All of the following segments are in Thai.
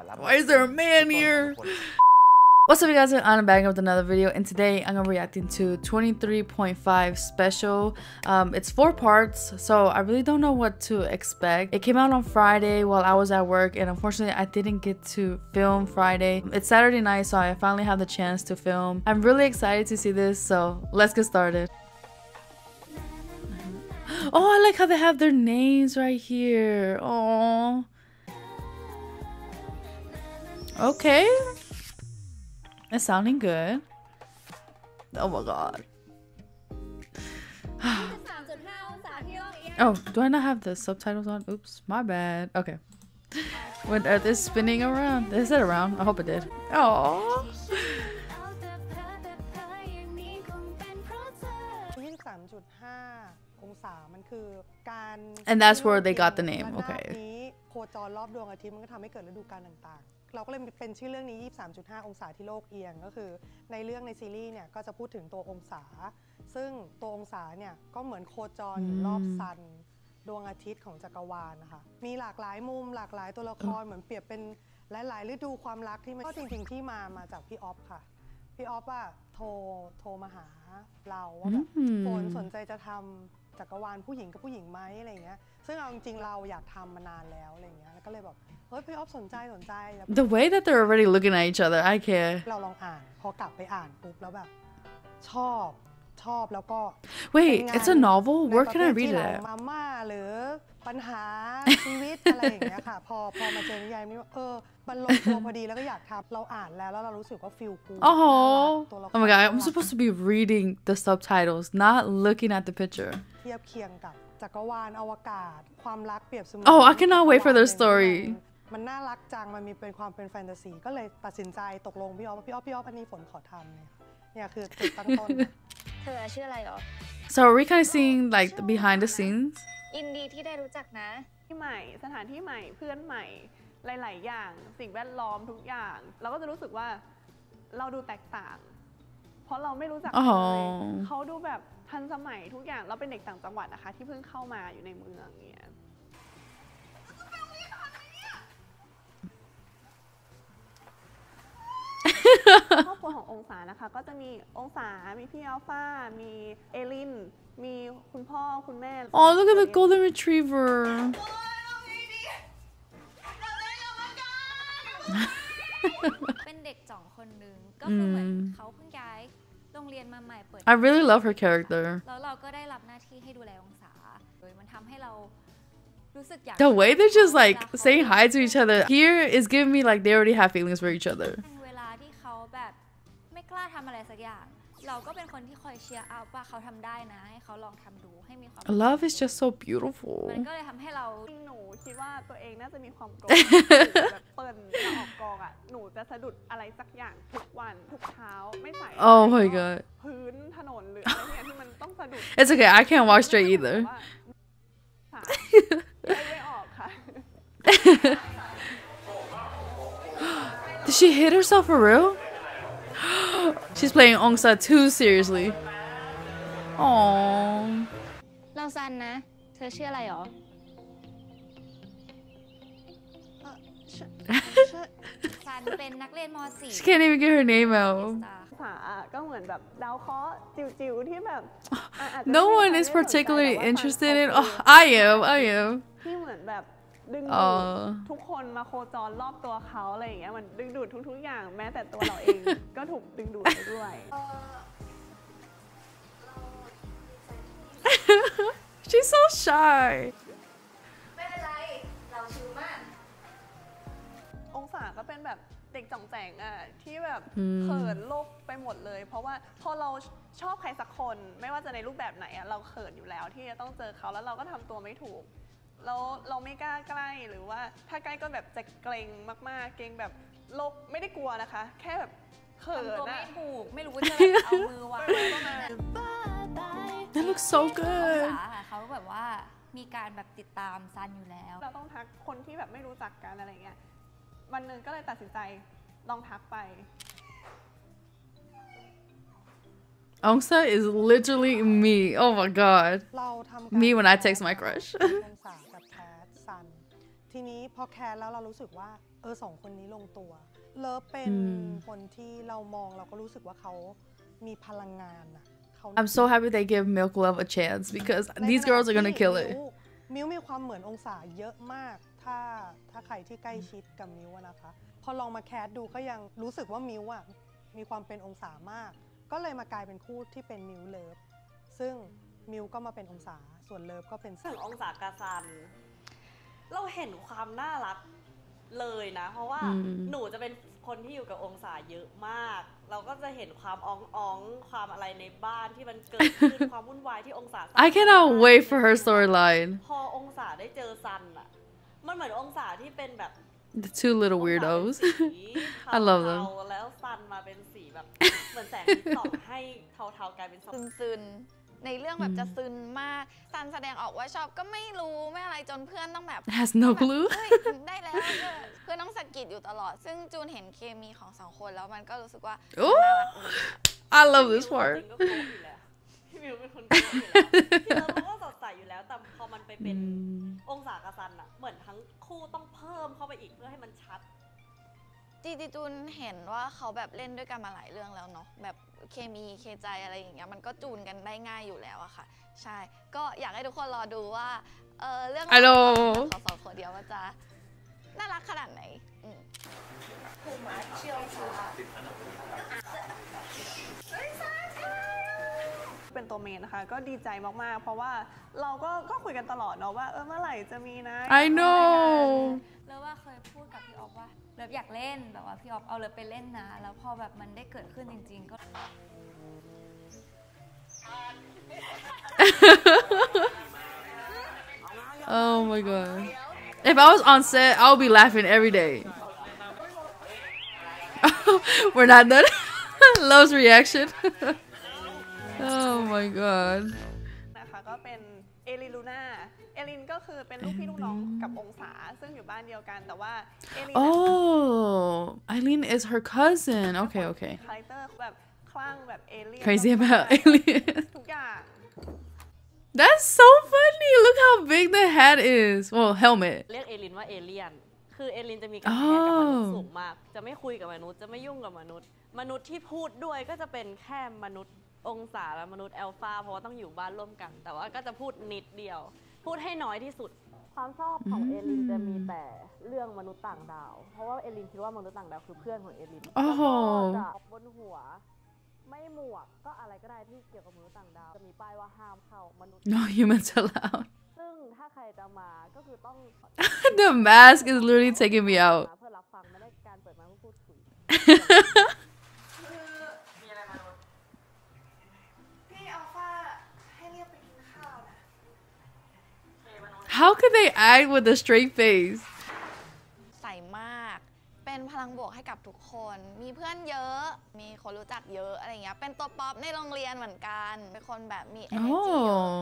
Why is there a man here? What's up, you guys? I'm back with another video, and today I'm gonna be reacting to 23.5 special. It's 4 parts, so I really don't know what to expect. It came out on Friday while I was at work, and unfortunately I didn't get to film Friday. It's Saturday night, so I finally have the chance to film. I'm really excited to see this, so let's get started. Oh, I like how they have their names right here. Oh, okay. It's sounding good. Oh my god. Oh, do I not have the subtitles on? Oops, my bad. Okay. When Earth is spinning around. Is it around? I hope it did. Oh. And that's where they got the name. Okay. โคจรรอบดวงอาทิตย์มันก็ทำให้เกิดฤดูกาลต่างๆเราก็เลยเป็นชื่อเรื่องนี้ 23.5 องศาที่โลกเอียงก็คือในเรื่องในซีรีส์เนี่ยก็จะพูดถึงตัวองศาซึ่งตัวองศาเนี่ยก็เหมือนโคจรอยู่รอบซันดวงอาทิตย์ของจักรวาลนะคะมีหลากหลายมุมหลากหลายตัวละครเหมือนเปรียบเป็นหลายๆฤดูความรักที่มันก็จริงๆที่มาจากพี่ออฟค่ะพี่ออฟว่าโทรมาหาเราว่าแบบโฟนสนใจจะทำจักรวาลผู้หญิงกับผู้หญิงไหมอะไรเงี้ยซึ่งเอาจริงๆเราอยากทำมานานแล้วอะไรเงี้ยแล้วก็เลยแบบเฮ้ยพี่ออฟสนใจ The way that they're already looking at each other, I care. เราลองอ่านพอกลับไปอ่านปุ๊บแล้วแบบชอบแล้วก็ Wait, it's a novel? Where can I read it? มาม่าหรือปัญหาชีวิตอะไรอย่างเงี้ยค่ะพอมาเจอนิยายนี้มันลงตัวพอดีแล้วก็อยากทำเราอ่านแล้วเรารู้สึกว่าฟีลกู Oh my god, I'm supposed to be reading the subtitles, not looking at the picture. เทียบเคียงกับจักรวาลอวกาศความรักเปรียบเสมือน Oh, I cannot wait for their story. มันน่ารักจังมันมีเป็นความเป็นแฟนตาซีก็เลยตัดสินใจตกลงพี่ออฟอันนี้ฝนขอทำเนี่ยคือจุดตั้งต้นเธอชื่ออะไรหรอ So are we kind of seeing like the behind the scenes? ยินดีที่ได้รู้จักนะที่ใหม่สถานที่ใหม่เพื่อนใหม่หลายๆอย่างสิ่งแวดล้อมทุกอย่างเราก็จะรู้สึกว่าเราดูแตกต่างเพราะเราไม่รู้จักเลยเขาดูแบบทันสมัยทุกอย่างเราเป็นเด็กต่างจังหวัดนะคะที่เพิ่งเข้ามาอยู่ในเมืองเนี่ยครอบครัวขององศานะคะก็จะมีองศามีพี่อัลฟามีเอลินมีคุณพ่อคุณแม่ Oh, look at the golden retriever. เป็นเด็กจ่องคนหนึ่งก็คือเหมือนเขาเพิ่งย้ายโรงเรียนมาใหม่เปิด I really love her character. แล้วเราก็ได้รับหน้าที่ให้ดูแลองศาโดยมันทำให้เรารู้สึกอยาก The way they're just like saying hi to each other here is giving me like they already have feelings for each other. เวลาที่เขาแบบไม่กล้าทำอะไรสักอย่างเราก็เป็นคนที่คอยเชียร์อัพว่าเขาทำได้นะให้เขาลองทำดูให้มีความ Love is just so beautiful. มันก็เลยทำให้เราหนูคิดว่าตัวเองน่าจะมีความโกรธแบบเปิดออกกองอ่ะหนูจะสะดุดอะไรสักอย่างทุกวันทุกเช้าไม่ใส่ Oh my god. พื้นถนนหรืออะไรที่มันต้องสะดุด It's okay, I can't walk straight either. ไม่ออกค่ะ Did she hit herself for real? She's playing Ongsa too seriously. Aww. เราซันนะเธอชื่ออะไรหรอซันเป็นนักเรียนม .4 She can't even get her name out. ภาษาก็เหมือนแบบดาวเคราะห์จิ๋วๆที่แบบ No one is particularly interested in. Oh, I am. ที่เหมือนแบบดึงดูดทุกคนมาโคจรรอบตัวเขาอะไรอย่างเงี้ยมันดึงดูดทุกๆอย่างแม้แต่ตัวเราเองก็ถูกดึงดูดไปด้วย She's so shy. ไม่เป็นไรเราชิวมากองศาก็เป็นแบบเด็กจ่องแจงอ่ะที่แบบเขินโลกไปหมดเลยเพราะว่าพอเราชอบใครสักคนไม่ว่าจะในรูปแบบไหนอ่ะเราเขินอยู่แล้วที่จะต้องเจอเขาแล้วเราก็ทำตัวไม่ถูกเราไม่กล้าใกล้หรือว่าถ้าใกล้ก็แบบจะเกรงมากๆเกรงแบบโลกไม่ได้กลัวนะคะแค่แบบเขินทำตัวนะไม่ถูกไม่รู้ว่าจะแบบเอามือวาง That looks so good. เขาแบบว่ามีการแบบติดตามซันอยู่แล้วเราต้องทักคนที่แบบไม่รู้จักกันอะไรเงี้ยวันหนึ่งก็เลยตัดสินใจลองทักไป Ongsa is literally me. Oh my god. เราทำ Me when I text my crush. องศากับแพทซันทีนี้พอแคสแล้วเรารู้สึกว่าสองคนนี้ลงตัวเลิฟเป็นคนที่เรามองเราก็รู้สึกว่าเขามีพลังงานอะ I'm so happy they give Milk Love a chance because these girls are gonna kill it มิวมีความเหมือนองศาเยอะมากถ้าใครที่ใกล้ชิดกับมิวนะคะพอลองมาแคสดูก็ยังรู้สึกว่ามิวอะมีความเป็นองศามากก็เลยมากลายเป็นคู่ที่เป็นมิวเลิฟซึ่งมิวก็มาเป็นองศาส่วนเลิฟก็เป็นถึงองศากาซันเราเห็นความน่ารักเลยนะเพราะว่าหนูจะเป็นคนที่อยู่กับองศาเยอะมากเราก็จะเห็นความอ้องความอะไรในบ้านที่มันเกิดขึ้น ความวุ่นวายที่องศา I cannot wait for her storyline พอองศาได้เจอซันอะมันเหมือนองศาที่เป็นแบบ the two little weirdos I love them แล้วซันมาเป็นสีแบบเหมือนแสงที่ส่องให้เทาๆกลายเป็นซึนในเรื่องแบบจะซึนมากซันแสดงออกว่าชอบก็ไม่รู้ไม่อะไรจนเพื่อนต้องแบบ has no clue ได้แล้วเพื่อนต้องสะกิดอยู่ตลอดซึ่งจูนเห็นเคมีของสองคนแล้วมันก็รู้สึกว่า I love this part พี่มิวเป็นคนโกงอยู่แล้วพี่เราก็สดใสอยู่แล้วแต่พอมันไปเป็นองศากาซันอะเหมือนทั้งคู่ต้องเพิ่มเข้าไปอีกเพื่อให้มันชัดจีจูนเห็นว่าเขาแบบเล่นด้วยกันมาหลายเรื่องแล้วเนาะแบบเคมีเคใจอะไรอย่างเงี้ยมันก็จูนกันได้ง่ายอยู่แล้วอะค่ะใช่ก็อยากให้ทุกคนรอดูว่าเรื่องของสองคนเดียวว่าจะน่ารักขนาดไหนเป็นตัวเมนนะคะก็ดีใจมากๆเพราะว่าเราก็คุยกันตลอดเนาะว่าเมื่อไหร่จะมีนะ I know แล้วว่าเคยพูดกับพี่ออฟว่าเลิฟอยากเล่นแบบว่าพี่ออฟเอาเลิฟไปเล่นนะแล้วพอแบบมันได้เกิดขึ้นจริงๆก็ Oh my god if I was on set I would be laughing every day we're not done Love's reaction Oh my god นะคะก็เป็นเอลินลูน่าเอลินก็คือเป็นลูกพี่ลูกน้องกับองศาซึ่งอยู่บ้านเดียวกันแต่ว่าเอลิน Oh Eileen is her cousin okay คาแรคเตอร์แบบคลั่งแบบเอเลี่ยน crazy about Alien ทุกอย่าง That's so funny look how big the hat is well helmet เรียกเอลินว่าเอเลี่ยนคือเอลินจะมีกำแพงกับมนุษย์สูงมากจะไม่คุยกับมนุษย์จะไม่ยุ่งกับมนุษย์ที่พูดด้วยก็จะเป็นแค่มนุษย์องศาและมนุษย์แอลฟาเพราะว่าต้องอยู่บ้านร่วมกันแต่ว่าก็จะพูดนิดเดียวพูดให้น้อยที่สุดความชอบของเอลินจะมีแต่เรื่องมนุษย์ต่างดาวเพราะว่าเอลินคิดว่ามนุษย์ต่างดาวคือเพื่อนของเอลินแล้วก็จะบนหัวไม่หมวกก็อะไรก็ได้ที่เกี่ยวกับมนุษย์ต่างดาวจะมีป้ายว่าห้ามเข้ามนุษย์ No humans allowed ซึ่งถ้าใครจะมาก็คือต้อง The mask is literally taking me out เพื่อรับฟังไม่ได้การเปิดมาเพื่อพูดคุย How could they act with a straight face ใสมากเป็นพลังบวกให้กับทุกคนมีเพื่อนเยอะมีคนรู้จักเยอะอะไรเงี้ยเป็นตัวป๊อปในโรงเรียนเหมือนกันเป็นคนแบบมี energy เยอะ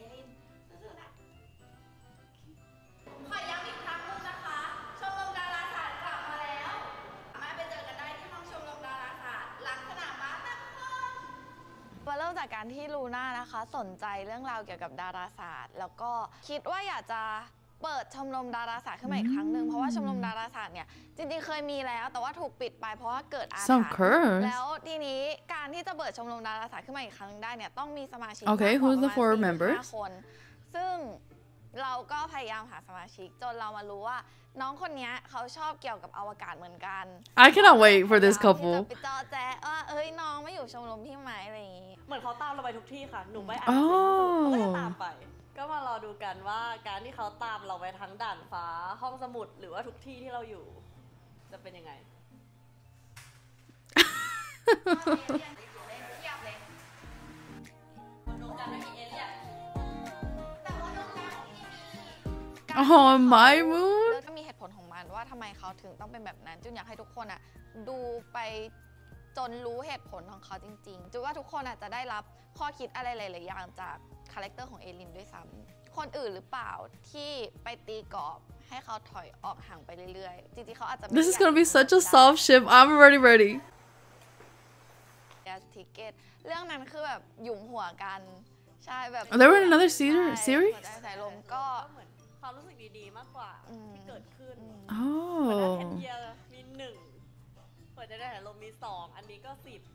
ขอย้ำอีกครั้งนึงนะคะชมรมดาราศาสตร์กลับมาแล้วสามารถไปเจอกันได้ที่ห้องชมรมดาราศาสตร์หลังสนามบาสมาเริ่มจากการที่ลูน่านะคะสนใจเรื่องราวเกี่ยวกับดาราศาสตร์แล้วก็คิดว่าอยากจะเปิดชมรมดาราศาสตร์ขึ้นมาอีกครั้งหนึ่งเพราะว่าชมรมดาราศาสตร์เนี่ยจริงๆเคยมีแล้วแต่ว่าถูกปิดไปเพราะว่าเกิดอาถรรพ์แล้วทีนี้การที่จะเปิดชมรมดาราศาสตร์ขึ้นมาอีกครั้งได้เนี่ยต้องมีสมาชิก Okay who's the 4 members คนซึ่งเราก็พยายามหาสมาชิกจนเรามารู้ว่าน้องคนนี้เขาชอบเกี่ยวกับอวกาศเหมือนกัน I cannot wait for this couple ไปจอแจ๊ว่าน้องไม่อยู่ชมรมพี่ไหมอะไรอย่างงี้เหมือนเขาตามเราไปทุกที่ค่ะหนูไปอ่านเสร็จเขาก็จะตามไปก็มารอดูกันว่าการที่เขาตามเราไปทั้งด่านฟ้าห้องสมุดหรือว่าทุกที่ที่เราอยู่จะเป็นยังไง Oh my moon ก็มีเหตุผลของมันว่าทำไมเขาถึงต้องเป็นแบบนั้นจุนอยากให้ทุกคนดูไปจนรู้เหตุผลของเขาจริงๆจุนว่าทุกคนจะได้รับข้อคิดอะไรหลายๆอย่างจากคาแรคเตอร์ของเอลินด้วยซ้ำคนอื่นหรือเปล่าที่ไปตีกรอบให้เขาถอยออกห่างไปเรื่อยๆจริงๆเขาอาจจะ This is gonna be such a soft ship I'm already ready ทิเกตเรื่องนั้นคือแบบหยุมหัวกันใช่แบบ There were another series สายลมก็ความความรู้สึกดีๆมากกว่าที่เกิดขึ้น Oh. เทนเยียมี1เปิดจะได้ลมมี2อันนี้ก็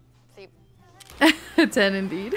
10 10 indeed.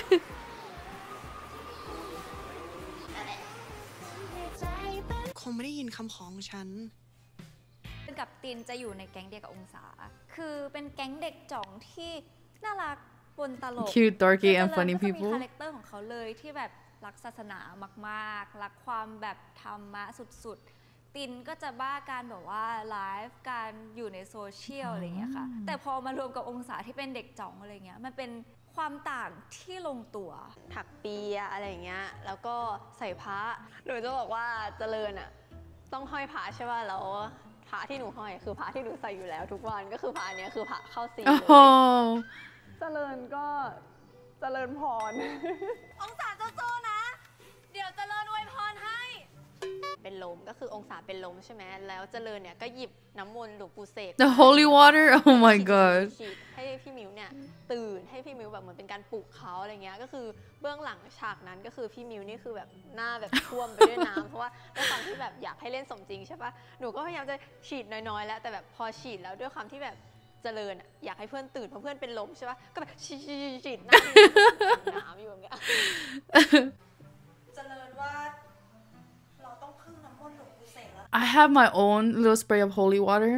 คงไม่ได้ยินคำของฉันกับตินจะอยู่ในแก๊งเดียวกับองศา คือเป็นแก๊งเด็กจ่องที่น่ารักบนตลก Cute, dorky, and เจริญ funny ก็จะมี people. คาแรคเตอร์ของเขาเลยที่แบบรักศาสนามากๆ รักความแบบธรรมะสุดๆ ตินก็จะบ้าการแบบว่าไลฟ์การอยู่ในโซเชียลอะไรอย่างเงี้ยค่ะ แต่พอมารวมกับองศาที่เป็นเด็กจ่องอะไรเงี้ย มันเป็นความต่างที่ลงตัวถักเปียอะไรอย่างเงี้ยแล้วก็ใส่พระหนูจะบอกว่าเจริญอ่ะต้องห้อยพระใช่ป่ะแล้วพระที่หนูห้อยคือพระที่หนูใส่อยู่แล้วทุกวันก็คือพระเนี้ยคือพระเข้าศีลเลย Oh. เจริญก็เจริญพรองศาโซนะ เดี๋ยวเจริญอวยพรให้เป็นลมก็คือองศาเป็นลมใช่ไหมแล้วเจริญเนี่ยก็หยิบน้ำมนต์หลวงปู่เสก The holy water? Oh my god. ฉีดให้พี่มิวเนี่ยตื่นให้พี่มิวแบบเหมือนเป็นการปลุกเขาอะไรเงี้ยก็คือเบื้องหลังฉากนั้นก็คือพี่มิวนี่คือแบบหน้าแบบท่วมไปด้วยน้ำ เพราะว่าด้วยความที่แบบอยากให้เล่นสมจริงใช่ปะหนูก็พยายามจะฉีดน้อยๆแล้วแต่แบบพอฉีดแล้วด้วยความที่แบบเจริญอยากให้เพื่อนตื่นเพราะเพื่อนเป็นลมใช่ปะก็แบบฉีดหน้าน้ำอยู่อย่างเงี้ยเจริญว่าเราต้องพึ่งน้ำมนต์หลวงปู่เสกแล้ว I have my own little spray of holy water,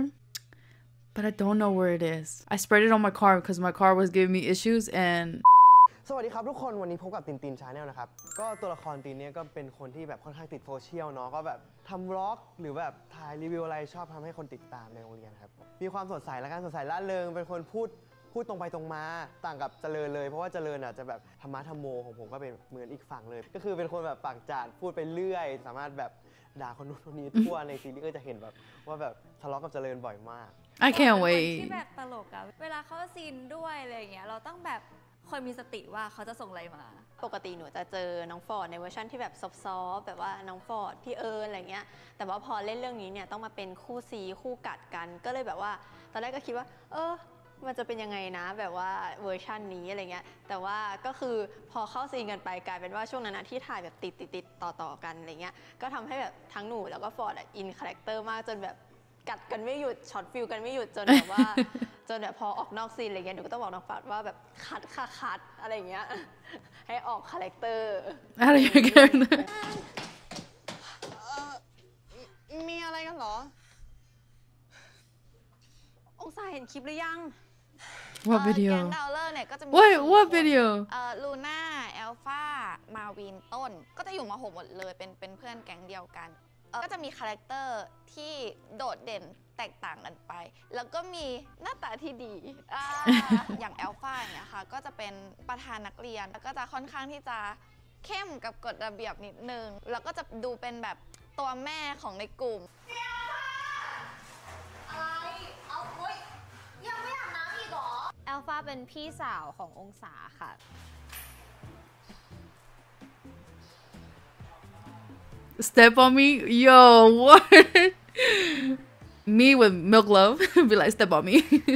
but I don't know where it is. I sprayed it on my car because my car was giving me issues and สวัสดีครับทุกคนวันนี้พบกับตินชาแนลนะครับก็ตัวละครตินเนี่ยก็เป็นคนที่แบบค่อนข้างติดโซเชียลเนาะก็แบบทำวล็อกหรือแบบถ่ายรีวิวอะไรชอบทำให้คนติดตามในโรงเรียนครับมีความสดใสและการสดใสร่าเริงเป็นคนพูดตรงไปตรงมาต่างกับเจริญเลยเพราะว่าเจริญจะแบบธรรมะธรรมโมของผมก็เป็นเหมือนอีกฝั่งเลยก็คือเป็นคนแบบปากจัดพูดไปเรื่อยสามารถแบบด่าคนนู้นคนนี้ทั่วในซีรีส์ก็จะเห็นแบบว่าแบบทะเลาะกับเจริญบ่อยมาก I can't เป็นคน wait. ที่แบบตลกอะเวลาเขาซีนด้วยอะไรอย่างเงี้ยเราต้องแบบคอยมีสติว่าเขาจะส่งอะไรมาปกติหนูจะเจอน้องฟอร์ดในเวอร์ชันที่แบบซอฟต์ๆแบบว่าน้องฟอร์ดพี่เอิญอะไรเงี้ยแต่ว่าพอเล่นเรื่องนี้เนี่ยต้องมาเป็นคู่ซีคู่กัดกันก็เลยแบบว่าตอนแรกก็คิดว่ามันจะเป็นยังไงนะแบบว่าเวอร์ชันนี้อะไรเงี้ยแต่ว่าก็คือพอเข้าซีนกันไปกลายเป็นว่าช่วงนั้นนะที่ถ่ายแบบติดต่อกันอะไรเงี้ยก็ทำให้แบบทั้งหนูแล้วก็ฟอร์ดอินคาแรคเตอร์มากจนแบบกัดกันไม่หยุดช็อตฟิลกันไม่หยุดจนแบบว่า จนแบบพอออกนอกซีนอะไรเงี้ยหนูก็ต้องบอกน้องฟอร์ดว่าแบบคัดอะไรเงี้ยให้ออกคาแรคเตอร์ Out of your character. มีอะไรกันเหรอองศาเห็นคลิปหรือยัง What แก๊ง video? ดาวเลอร์เนี่ยก็จะมี Wait, 4 what คน video? ลูน่าแอลฟามาวินต้นก็จะอยู่ม.6 หมดเลยเป็นเพื่อนแก๊งเดียวกันก็จะมีคาแรคเตอร์ที่โดดเด่นแตกต่างกันไป แล้วก็มีหน้าตาที่ดี อย่างแอลฟาอย่างเงี้ยค่ะก็จะเป็นประธานนักเรียนแล้วก็จะค่อนข้างที่จะเข้มกับกฎระเบียบนิดนึงแล้วก็จะดูเป็นแบบตัวแม่ของในกลุ่มแอลฟาเป็นพี่สาวขององศาค่ะ Step on me? Yo, what? Me with milk love. Be like, step on me.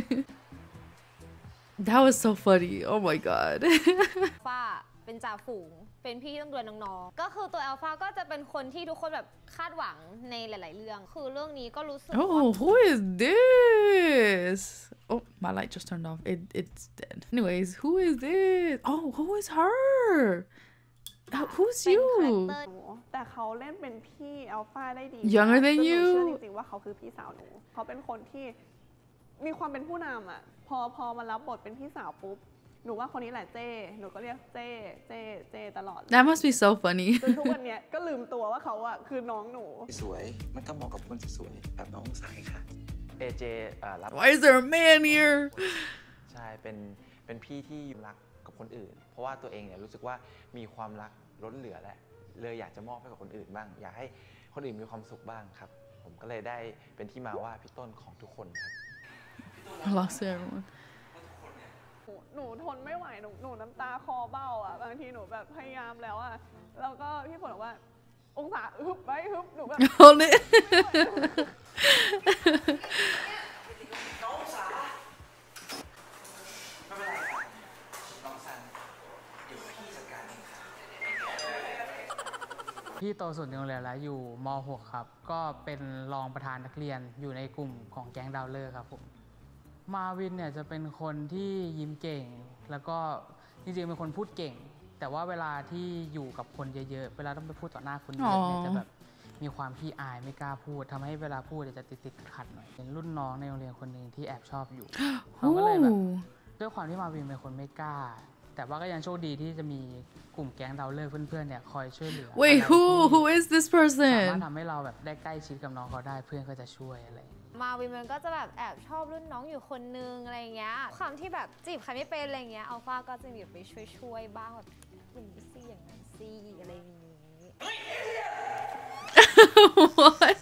That was so funny. Oh my god. ฟาเป็นจ่าฝูงเป็นพี่ที่ต้องดูแลน้องๆก็คือตัวแอลฟาก็จะเป็นคนที่ทุกคนแบบคาดหวังในหลายๆเรื่องคือเรื่องนี้ก็รู้สึกว่า Oh, who is this? Oh, my light just turned off. It's dead. Anyways, who is this? Oh, who is her? Who's เป็น you? คาแรคเตอร์หนูแต่เขาเล่นเป็นพี่อัลฟาได้ดี Younger than จนหนู you? เชื่อจริงๆว่าเขาคือพี่สาวหนูเขาเป็นคนที่มีความเป็นผู้นำอ่ะพอมารับบทเป็นพี่สาวปุ๊บหนูว่าคนนี้แหละเจ้หนูก็เรียกเจ้ตลอดเลย That must be so funny. จนทุกวันเนี้ยก็ลืมตัวว่าเขาอ่ะคือน้องหนูสวยมันก็เหมาะกับคนสวยๆแบบน้องสายค่ะ AJ รับ Why is there a man here? ใช่เป็นพี่ที่รักกับคนอื่น เพราะว่าตัวเองเนี่ยรู้สึกว่ามีความรักล้นเหลือแหละเลยอยากจะมอบให้กับคนอื่นบ้างอยากให้คนอื่นมีความสุขบ้างครับผมก็เลยได้เป็นที่มาว่าพี่ต้นของทุกคนครับ I lost everyone. หนูทนไม่ไหวหนูน้ำตาคอเบ้าอ่ะบางทีหนูแบบพยายามแล้วอ่ะแล้วก็พี่ฝนบอกว่าองศาฮึบไว้ฮึบหนูแบบ Hold it. น้องสาไม่เป็นไรค่ะน้องซันเดี๋ยวพี่จัดการเองค่ะพี่โตสุดในโรงเรียนแล้วอยู่ม .6 ครับก็เป็นรองประธานนักเรียนอยู่ในกลุ่มของแก๊งดาวเลอร์ครับผมมาวินเนี่ยจะเป็นคนที่ยิ้มเก่งแล้วก็จริงๆเป็นคนพูดเก่งแต่ว่าเวลาที่อยู่กับคนเยอะๆเวลาต้องไปพูดต่อหน้าคนเยอะเนี่ยจะแบบมีความขี้อายไม่กล้าพูดทำให้เวลาพูดจะติดขัดหน่อยเป็นรุ่นน้องในโรงเรียนคนหนึ่งที่แอบชอบอยู่เขาก็เลยแบบด้วยความที่มาวินเป็นคนไม่กล้าแต่ว่าก็ยังโชคดีที่จะมีกลุ่มแก๊งดาวเลอร์เพื่อนๆเนี่ยคอยช่วยเหลือ Wait who is this สามารถ person ทำให้เราแบบได้ใกล้ชิดกับน้องเขาได้เพื่อนก็จะช่วยอะไรมาวินมันก็จะแบบแอบชอบรุ่นน้องอยู่คนนึงอะไรเงี้ยความที่แบบจีบใครไม่เป็นอะไรเงี้ยอัลฟาก็จะมีไปช่วยบ้างแบบอย่างนี้สิอย่างนั้นสิอะไรอย่างนี้ What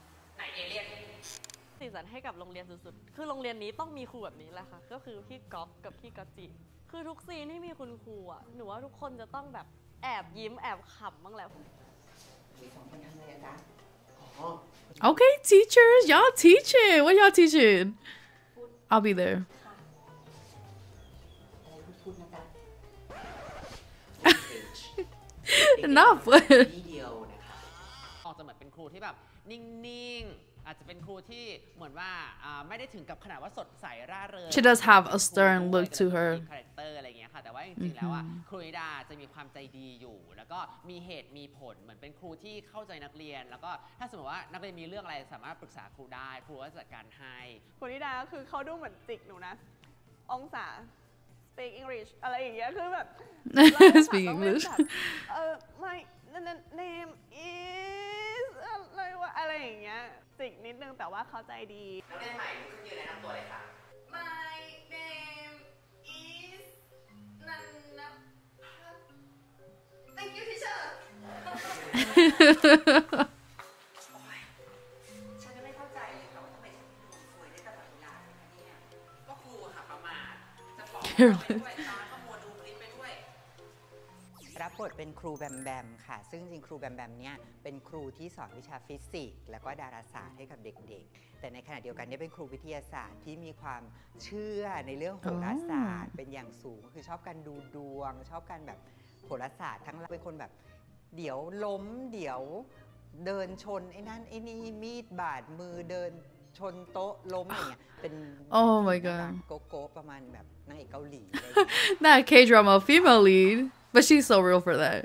สีสันให้กับโรงเรียนสุดๆคือโรงเรียนนี้ต้องมีครูแบบนี้แหละค่ะก็คือพี่ก๊อฟกับพี่กัจจิคือทุกซีนที่มีคุณครูอ่ะหนูว่าทุกคนจะต้องแบบแอบยิ้มแอบขำบ้างแหละ Okay, teachers, y'all teaching. What y'all teaching? I'll be there. Not fun. ออกจะเหมือนเป็นครูที่แบบนิ่งๆอาจจะเป็นครูที่เหมือนว่าไม่ได้ถึงกับขนาดว่าสดใสร่าเริง She does have a stern look to her. คาแรคเตอร์อะไรเงี้ยค่ะแต่ว่าจริงๆแล้วครูนิดาจะมีความใจดีอยู่แล้วก็มีเหตุมีผลเหมือนเป็นครูที่เข้าใจนักเรียนแล้วก็ถ้าสมมติว่านักเรียนมีเรื่องอะไรสามารถปรึกษาครูได้ครูก็จัดการให้ครูนิดาก็คือเขาดูเหมือนจิกหนูนะองศา speak English อะไรอย่างเงี้ยคือแบบ Speak English. my name is อะไรวะอะไรอย่างเงี้ยจิกนิดนึงแต่ว่าเขาใจดีนักเรียนใหม่คุณยืนแนะนำตัวเลยค่ะ My name is นันนะ Thank you teacher ฉันก็ไม่เข้าใจเลยค่ะว่าทำไมฉันดูสวยได้ตลอดเวลาเนี่ยก็ครูค่ะประมาทจะบอกไปด้วยตาก็มัวดูคลิปไปด้วยรับบทเป็นครูแบมแบมค่ะซึ่งจริงครูแบมแบมเนี่ยเป็นครูที่สอนวิชาฟิสิกส์แล้วก็ดาราศาสตร์ให้กับเด็กๆแต่ในขณะเดียวกันเนี่ยเป็นครูวิทยาศาสตร์ที่มีความเชื่อในเรื่องโหราศาสตร์เป็นอย่างสูงคือชอบการดูดวงชอบการแบบโหราศาสตร์ทั้งเป็นคนแบบเดี๋ยวล้มเดี๋ยวเดินชนไอ้นั่นไอ้นี่มีดบาดมือเดินชนโต๊ะล้มอะไรเงี้ยเป็น Oh my god โกโก้ประมาณแบบนางเอกเกาหลี Not K-drama female lead, but she's so real for that.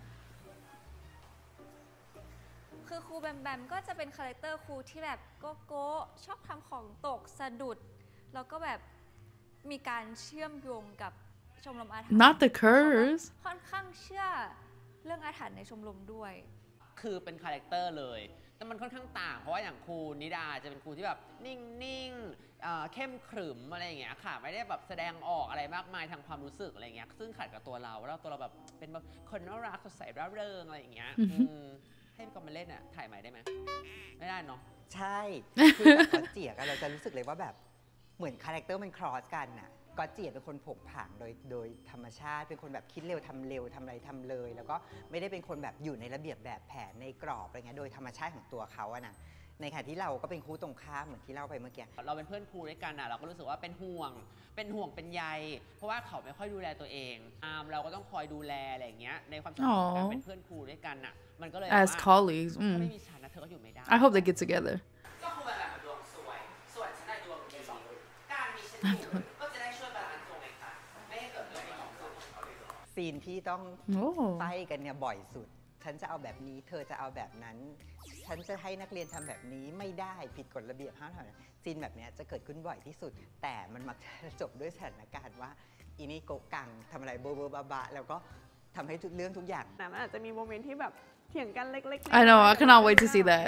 คือครูแบมแบมก็จะเป็นคาแรคเตอร์ครูที่แบบโก้ชอบทำของตกสะดุดแล้วก็แบบมีการเชื่อมโยงกับชมรมอาถรรพ์ Not the curse. ค่อนข้างเชื่อเรื่องอาถรรพ์ในชมรมด้วยคือเป็นคาแรคเตอร์เลยแต่มันค่อนข้างต่างเพราะว่าอย่างครูนิดาจะเป็นครูที่แบบนิ่งๆเข้มขรึมอะไรอย่างเงี้ยค่ะไม่ได้แบบแสดงออกอะไรมากมายทางความรู้สึกอะไรเงี้ยซึ่งขัดกับตัวเราแล้วตัวเราแบบเป็นแบบคนน่ารักสดใสร่าเริงอะไรอย่างเงี้ยให้พี่กอมมาเล่นอ่ะถ่ายใหม่ได้ไหมไม่ได้เนาะใช่คือแบบกอเจียกเราจะรู้สึกเลยว่าแบบเหมือนคาแรคเตอร์มันครอสกันน่ะกอเจียเป็นคนผงผางโดยธรรมชาติเป็นคนแบบคิดเร็วทำอะไรทำเลยแล้วก็ไม่ได้เป็นคนแบบอยู่ในระเบียบแบบแผนในกรอบอะไรเงี้ยโดยธรรมชาติของตัวเขาอะนะในขณะที่เราก็เป็นครูตรงข้ามเหมือนที่เล่าไปเมื่อกี้เราเป็นเพื่อนครูด้วยกันอะเราก็รู้สึกว่าเป็นห่วงเป็นใยเพราะว่าเขาไม่ค่อยดูแลตัวเองเราก็ต้องคอยดูแลอะไรอย่างเงี้ยในความสัมพันธ์ของการเป็นเพื่อนครูด้วยกันอะมันก็เลย As colleagues. ไม่มีฉันนะเธอก็อยู่ไม่ได้ I hope they get together. ก็ครูแบบดวงสวยส่วนฉันได้ดวงดีการมีฉันอยู่ก็จะได้ช่วยบาลานซ์ตรงไหนคะไม่ให้เกิดเรื่องของสุดซีนที่ต้องไต่กันเนี่ยบ่อยสุดฉันจะเอาแบบนี้เธอจะเอาแบบนั้นฉันจะให้นักเรียนทำแบบนี้ไม่ได้ผิดกฎระเบียบห้ามทำซีนแบบนี้จะเกิดขึ้นบ่อยที่สุดแต่มันมักจะจบด้วยสถานการณ์ว่าอีนี่โกกังทำอะไรเบอร์บ้าแล้วก็ทำให้ทุกเรื่องทุกอย่างมันอาจจะมีโมเมนต์ที่แบบเถียงกันเล็กๆ I know I cannot wait to see that.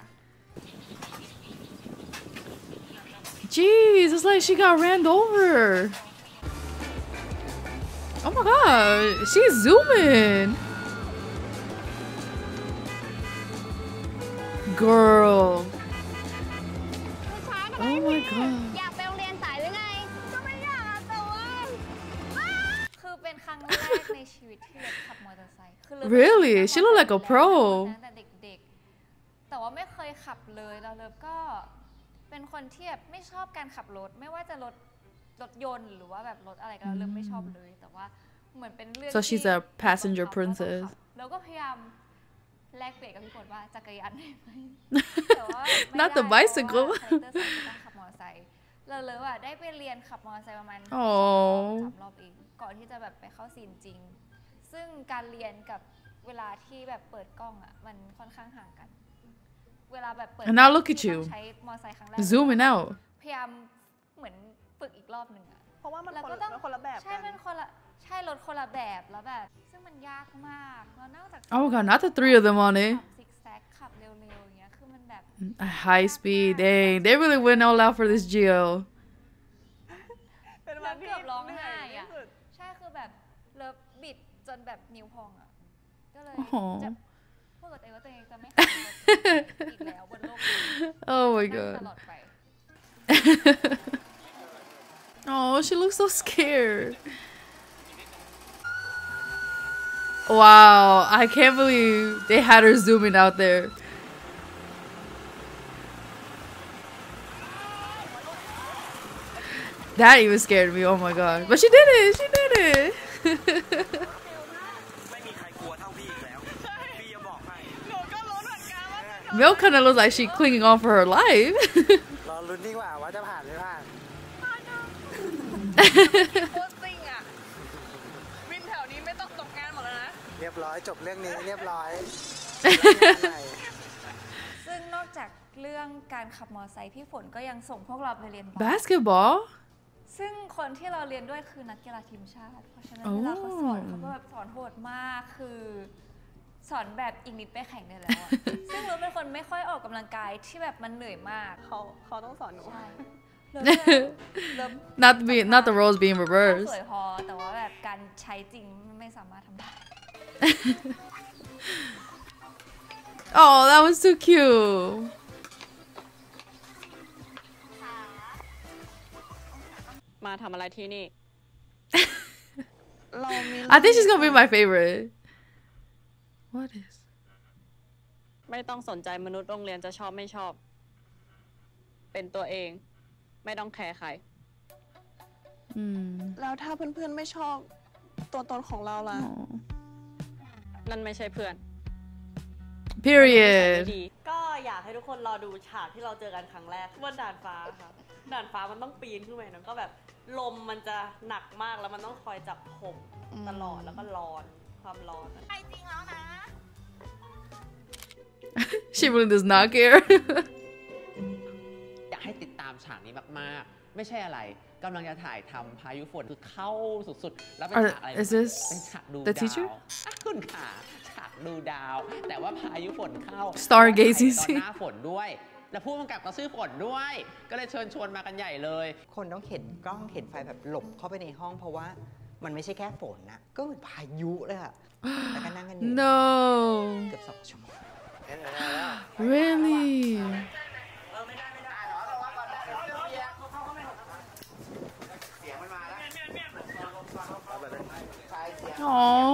Jeez, it's like she got ran over. Oh my god, she's zooming. Girl. Oh my god. อยากไปโรงเรียนสายหรือไงก็ไม่อยากแต่ว่าคือเป็นครั้งแรกในชีวิตที่แบบขับมอเตอร์ไซค์คือ Really? She looked like a pro. ตั้งแต่เด็กๆแต่ว่าไม่เคยขับเลยแล้วเลิฟก็เป็นคนที่แบบไม่ชอบการขับรถไม่ว่าจะรถยนต์หรือว่าแบบรถอะไรก็เลิฟไม่ชอบเลยแต่ว่าเหมือนเป็นเรื่อง So she's a passenger princess. แล้วก็พยายามแลกเปลี่ยนกับพี่ฝนว่าจักรยานได้ไหมแต่ว่า Not the bicycle คาแรคเตอร์สอนต้องขับมอเตอร์ไซค์เลยว่าได้ไปเรียนขับมอเตอร์ไซค์ประมาณ3 รอบเองก่อนที่จะแบบไปเข้าซีนจริงซึ่งการเรียนกับเวลาที่แบบเปิดกล้องอ่ะมันค่อนข้างห่างกันเวลาแบบเปิด And now look at you ใช้มอเตอร์ไซค์ครั้งแรก zooming out พยายามเหมือนฝึกอีกรอบหนึ่งอ่ะเพราะว่ามันแล้วคนก็ต้องละแบบใช่กันมันคนละใช่รถคนละแบบแล้วแบบซึ่งมันยากมากแล้วนอกจาก Oh my god, not the 3 of them on it. ซิกแซกขับเร็วๆอย่างเงี้ยคือมันแบบ At high speed, dang, they really went all out for this Geo. เป็นแล้วัวนที่เกือบร้องเหนื่ไห้อยที่อ่ะสุดใช่คือแบบเลิฟบิดจนแบบนิ้วพองอ่ะก็เลยอ๋อจะพูดกับตัวเองว่าตัวเองจะไม่ขับรถอีกแล้วบนโลกนี้ Oh my นั่ง god. ตลอดไป Oh, she looks so scared. Wow, I can't believe they had her zooming out there. That even scared me, oh my god. But she did it, she did it. Milk kind of looks like she's clinging on for her life. รอลุ้นดีกว่าว่าจะผ่านหรือไม่ผ่านโคตรซิ่งอ่ะวินแถวนี้ไม่ต้องตกงานหมดแล้วนะเรียบร้อยจบเรื่องนี้เรียบร้อยซึ่งนอกจากเรื่องการขับมอเตอร์ไซค์พี่ฝนก็ยังส่งพวกเราไปเรียนบาส Basketball? ซึ่งคนที่เราเรียนด้วยคือนักกีฬาทีมชาติเพราะฉะนั้นเวลาเขาสอนเขาก็แบบสอนโหดมากคือสอนแบบอีกนิดไปแข่งได้แล้วอะ ซึ่งรู้เป็นคนไม่ค่อยออกกำลังกายที่แบบมันเหนื่อยมากเขาต้องสอนหนูใช่ Not the roles being ส reversed. วยพอแต่ว่าแบบการใช้จริงไม่สามารถทำได้ Oh, that was too cute. มาทำอะไรที่นี่ I think she's gonna be my favorite. What is? ไม่ต้องสนใจมนุษย์โรงเรียนจะชอบไม่ชอบ เป็นตัวเอง ไม่ต้องแคร์ใครแล้วถ้าเพื่อนๆไม่ชอบตัวตนของเราล่ะนั่นไม่ใช่เพื่อน Period. ก็อยากให้ทุกคนรอดูฉากที่เราเจอกันครั้งแรกบนด่านฟ้าค่ะด่านฟ้ามันต้องปีนขึ้นไปนะก็แบบลมมันจะหนักมากแล้วมันต้องคอยจับผมตลอดแล้วก็ร้อนความร้อนไปจริงแล้วนะ She really does not care. อยากให้ติดตามฉากนี้มากๆ ไม่ใช่อะไรกำลังจะถ่ายทำพายุฝนคือเข้าสุดๆ แล้วเป็นฉากอะไร Is this เป็นฉากดู the ดาว teacher? คุณค่ะฉากดูดาว แต่ว่าพายุฝนเข้า Stargazing ตอนหน้าฝนด้วย แล้วผู้กำกับก็ชื่อฝนด้วย ก็เลยเชิญชวนมากันใหญ่เลยคนต้องเห็นกล้องเห็นไฟแบบหลบเข้าไปในห้องเพราะว่ามันไม่ใช่แค่ฝนนะก็เหมือนพายุเลยอะแล้วก็นั่งกันอยู่ No. เกือบ2 ชั่วโมง Really? Aww.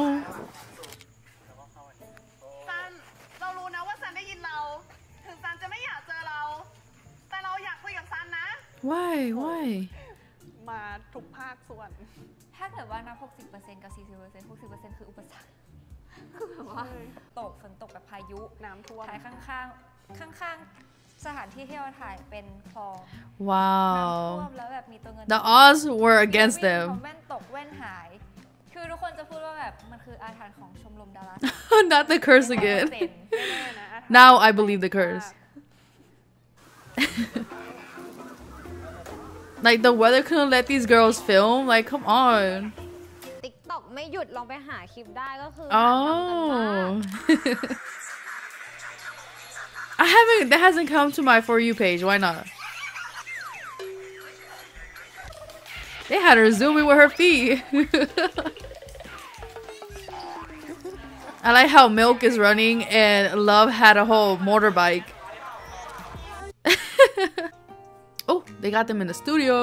ซัน เรารู้นะว่าซันได้ยินเรา ถึงซันจะไม่อยากเจอเรา แต่เราอยากคุยกับซันนะ Why? Why? มาทุกภาคส่วนถ้าเกิดว่านับ 60% กับ 40% 60% คืออุปสรรค คือแบบว่าตกฝนตกแบบพายุน้ำท่วมถ่ายข้างๆสถานที่ที่เราถ่ายเป็นคลอง Wow. น้ำท่วมแล้วแบบมีตัวเงิน The odds were against วิ่ง them. แว่นตกแว่นหาย คือทุกคนจะพูดว่าแบบมันคืออาถรรพ์ของชมรมดารา Not the curse again. ไม่แน่นะ Now I believe the curse. Like the weather couldn't let these girls film. Like, come on. TikTok ไม่หยุดลองไปหาคลิปได้ก็คือ Oh. That hasn't come to my For You page. Why not? They had her zooming with her feet. I like how Milk is running and Love had a whole motorbike. Oh, they got them in the studio.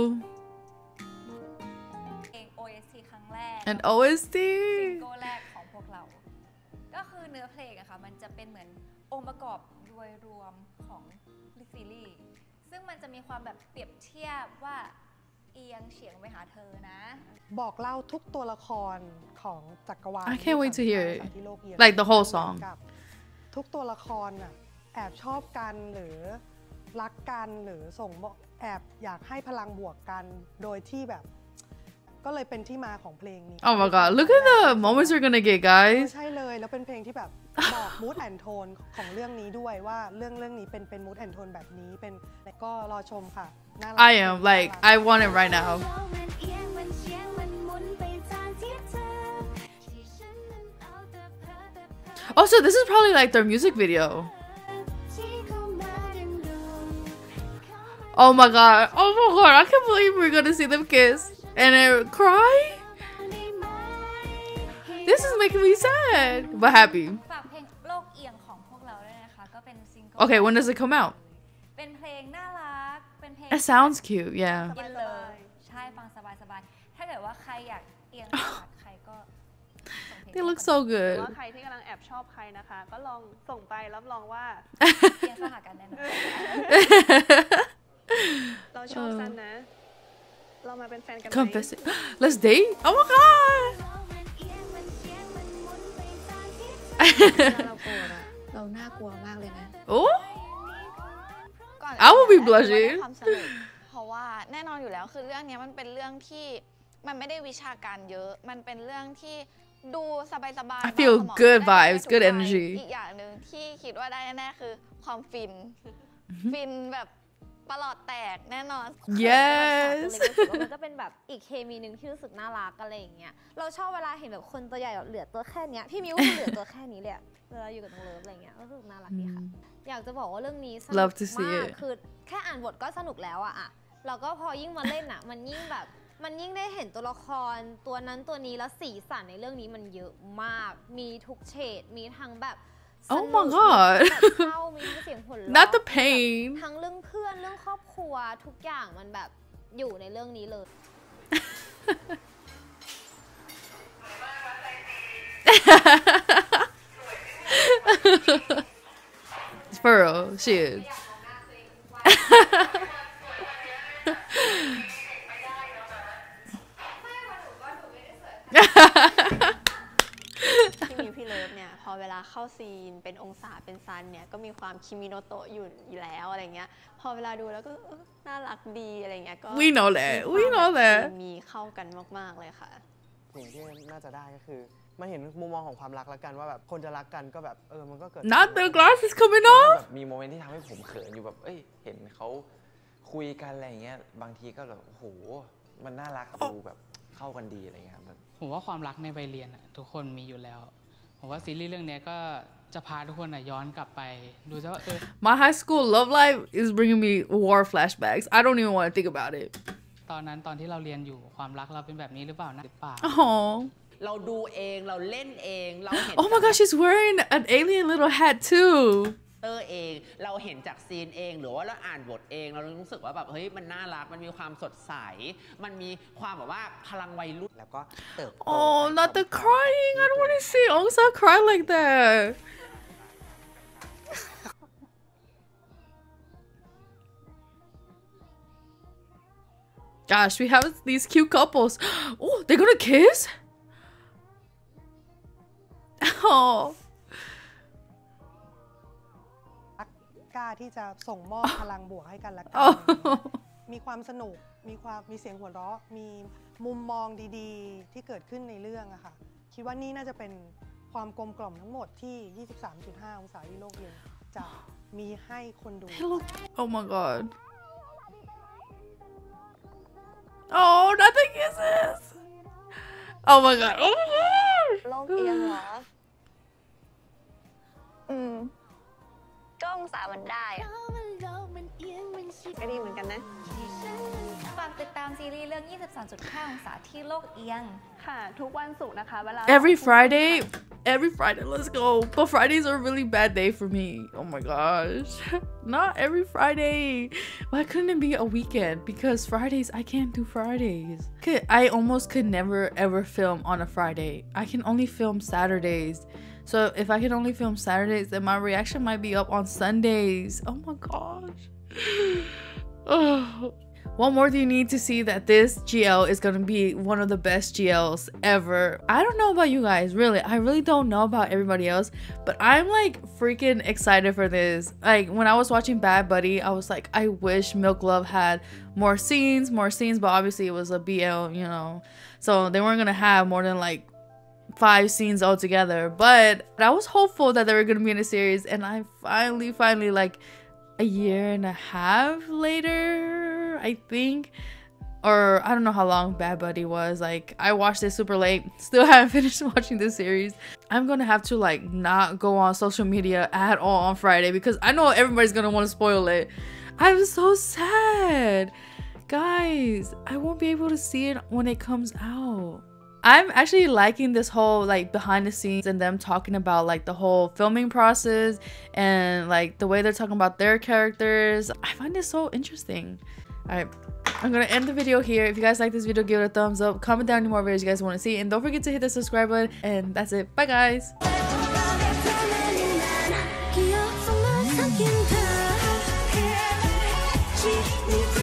เอง OST ครั้งแรก And OST. ซิงเกิลแรกของพวกเรา ก็คือเนื้อเพลงอะค่ะมันจะเป็นเหมือนองค์ประกอบโดยรวมของซีรีส์ซึ่งมันจะมีความแบบเปรียบเทียบว่าเอียงเฉียงไปหาเธอนะบอกเล่าทุกตัวละครของจักรวาล I can't wait to hear it. ที่โลกเอียง Like the whole song. กับทุกตัวละครน่ะแอบชอบกันหรือรักกันหรือส่งแอบอยากให้พลังบวกกันโดยที่แบบก็เลยเป็นที่มาของเพลงนี้ Oh my god, look at the moments you're gonna get, guys. ใช่เลยแล้วเป็นเพลงที่แบบบอก mood and tone ของเรื่องนี้ด้วยว่าเรื่องนี้เป็น mood and tone แบบนี้เป็นก็รอชมค่ะน่ารัก I am like I want it right now. Also, this is probably like their music video. Oh my god, I can't believe we're gonna see them kiss and then cry. This is making me sad but happy. ฝากเพลงโลกเอียงของพวกเราด้วยนะคะก็เป็นซิงเกิล Okay, when does it come out? เป็นเพลงน่ารักเป็นเพลง It sounds cute, yeah. อินเลยใช่ฟังสบายๆถ้าเกิดว่าใครอยากเอียงขาดใครก็ They look so หรือ good. ว่าใครที่กำลังแอบชอบใครนะคะ ก็ลองส่งไปรับรองว่าเอียงเข้าหากันแน่นอนเราชอบซันนะ เรามาเป็นแฟนกันไหม Confess it. Let's date? Oh my god. เราโกรธอะเราน่ากลัวมากเลยนะ Oh. ก่อน I will be อื่นนะ blushing ได้ความสนุกเพราะว่าแน่นอนอยู่แล้วคือเรื่องนี้มันเป็นเรื่องที่มันไม่ได้วิชาการเยอะมันเป็นเรื่องที่ดูสบายๆ I feel เบาสมอง good ได้ vibes, ทุก good วัย energy. อีกอย่างหนึ่งที่คิดว่าได้แน่ๆคือความฟิน ฟินแบบประหลอดแตกแน่นอน Yes. มันก็เป็นแบบอีกเคมีหนึ่งที่รู้สึกน่ารักอะไรอย่างเงี้ยเราชอบเวลาเห็นแบบคนตัวใหญ่แบบเหลือตัวแค่เนี้ยพี่มิวคือเหลือตัวแค่นี้เลยอะเวลาอยู่กับน้องเลิฟอะไรเงี้ยก็รู้สึกน่ารักดีค่ะอยากจะบอกว่าเรื่องนี้สนุก Love to see มาก it คือแค่อ่านบทก็สนุกแล้วอะแล้วก็พอยิ่งมาเล่นอะมันยิ่งแบบมันยิ่งได้เห็นตัวละครตัวนั้นตัวนี้แล้วสีสันในเรื่องนี้มันเยอะมากมีทุกเฉดมีทั้งแบบ Oh my god. เศร้ามีทั้งเสียงหัวเราะ Not the pain. ทั้งเรื่องเพื่อนเรื่องครอบครัวทุกอย่างมันแบบอยู่ในเรื่องนี้เลย For real, she is. พี่มิวพี่เลิฟเนี่ยพอเวลาเข้าซีนเป็นองศาเป็นซันเนี่ยก็มีความคิมิโนโตะอยู่แล้วอะไรเงี้ยพอเวลาดูแล้วก็น่ารักดีอะไรเงี้ยก็ We know that. We know that. มีเข้ากันมากๆเลยค่ะสิ่งที่น่าจะได้ก็คือมันเห็นมุมมองของความรักแล้วกันว่าแบบคนจะรักกันก็แบบมันก็เกิด Not the glass is coming แบ off. บมีโมเมนต์ที่ทำให้ผมเขินอยู่แบบเห็นเขาคุยกันอะไรอย่างเงี้ยบางทีก็แบบโอ้โหมันน่ารักดูแบบเข้ากันดีอะไรเงี้ยครับผมว่าความรักในวัยเรียนทุกคนมีอยู่แล้วผมว่าซีรีส์เรื่องนี้ก็จะพาทุกคนย้อนกลับไปดูซะว่า My high school love life is bringing me war flashbacks. I don't even want to think about it. ตอนที่เราเรียนอยู่ความรักเราเป็นแบบนี้หรือเปล่านะหรือเปล่า Oh. เราดูเองเราเล่นเองเราเห็น Oh my gosh, she's wearing an alien little hat too. เองเราเห็นจากซีนเองหรือว่าเราอ่านบทเองเรารู้สึกว่าแบบเฮ้ยมันน่ารักมันมีความสดใสมันมีความแบบว่าพลังวัยรุ่นแล้วก็เติบโต Oh, not the crying. I don't want to see Ongsa cry like that. Gosh, we have these cute couples. Oh, they're gonna kiss? Oh. กล้าที่จะส่งมอบพลังบวกให้กันและกัน มีความสนุกมีเสียงหัวเราะมีมุมมองดีๆที่เกิดขึ้นในเรื่องอะค่ะคิดว่านี่น่าจะเป็นความกลมกล่อมทั้งหมดที่ 23.5 องศาที่โลกเรียนจะมีให้คนดู Oh my god. Oh, not the kisses. Oh my god. Oh my god. โลกเอียงเหรอก็องศามันได้อะก็ดีเหมือนกันนะฝากติดตามซีรีส์เรื่อง 23.5 องศาที่โลกเอียงค่ะทุกวันศุกร์นะคะเวลา Every Friday, let's go. But Fridays are a really bad day for me. Oh my gosh. Not every Friday. Why couldn't it be a weekend? Because Fridays, I can't do Fridays. I almost could never ever film on a Friday. I can only film Saturdays. So if I can only film Saturdays, then my reaction might be up on Sundays. Oh my gosh. Oh. what more do you need to see that this GL is gonna be one of the best GLs ever? I don't know about you guys, really. I really don't know about everybody else, but I'm like freaking excited for this. Like when I was watching Bad Buddy, I was like, I wish Milk Love had more scenes, but obviously it was a BL, you know, so they weren't gonna have more than like 5 scenes altogether. But I was hopeful that they were gonna be in a series, and I finally like a year and a half later, I think, or I don't know how long Bad Buddy was. Like I watched it super late, still haven't finished watching this series. I'm gonna have to like not go on social media at all on Friday because I know everybody's gonna want to spoil it. I'm so sad, guys. I won't be able to see it when it comes out. I'm actually liking this whole like behind the scenes and them talking about like the whole filming process and like the way they're talking about their characters. I find this so interesting. All right, I'm gonna end the video here. If you guys like this video, give it a thumbs up, comment down any more videos you guys want to see, and don't forget to hit the subscribe button. And that's it. Bye guys.